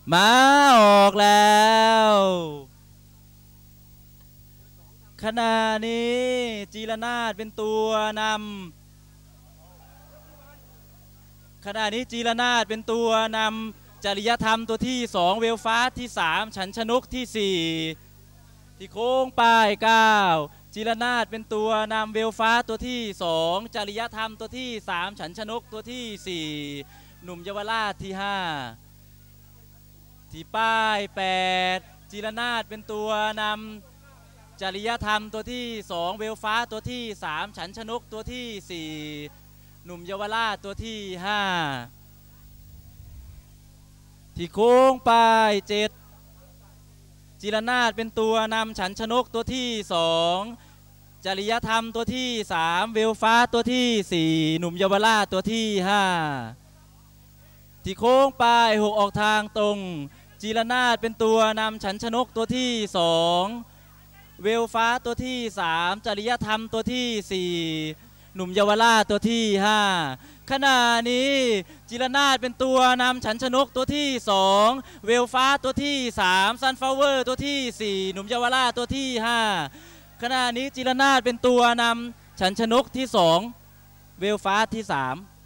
มาออกแล้วขณะนี้จีรนาถเป็นตัวนำขณะนี้จีรนาถเป็นตัวนำจริยธรรมตัวที่2เวลฟาสที่3ฉันชนกที่4ที่โค้งป้าย9จีรนาถเป็นตัวนำเวลฟาสตัวที่2จริยธรรมตัวที่3ฉันชนกตัวที่4หนุ่มเยาวราชที่5ที่ป้าย8จีรนาถเป็นตัวนำจริยธรรมตัวที่2เวลฟ้าตัวที่3ฉันชนกตัวที่4หนุ่มเยาวราชตัวที่5ที่โค้งป้าย7จิรนาถเป็นตัวนำฉันชนกตัวที่2จริยธรรมตัวที่3เวลฟ้าตัวที่4หนุ่มเยาวราชตัวที่5ที่โค้งป้าย6ออกทางตรงจิรนาถเป็นตัวนำฉันชนกตัวที่2เวลฟ้าตัวที่3จริยธรรมตัวที่4หนุ่มเยาวราชตัวที่5ขณะนี้จิรนาถเป็นตัวนำฉันชนกตัวที่2เวลฟ้าตัวที่3ซันฟลาวเวอร์ตัวที่4หนุ่มเยาวราชตัวที่5ขณะนี้จิรนาถเป็นตัวนำฉันชนกที่2เวลฟ้าที่3